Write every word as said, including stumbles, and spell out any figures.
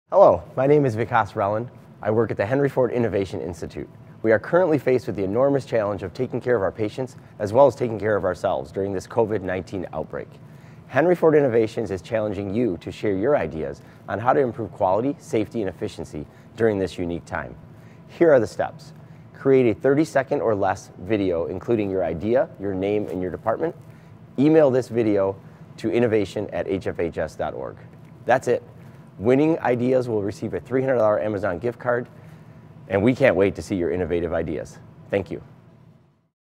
Hello, my name is Vikas Rellan. I work at the Henry Ford Innovation Institute. We are currently faced with the enormous challenge of taking care of our patients as well as taking care of ourselves during this COVID nineteen outbreak. Henry Ford Innovations is challenging you to share your ideas on how to improve quality, safety, and efficiency during this unique time. Here are the steps. Create a thirty second or less video including your idea, your name, and your department. Email this video to innovation at h f h s dot org. That's it. Winning ideas will receive a three hundred dollar Amazon gift card, and we can't wait to see your innovative ideas. Thank you.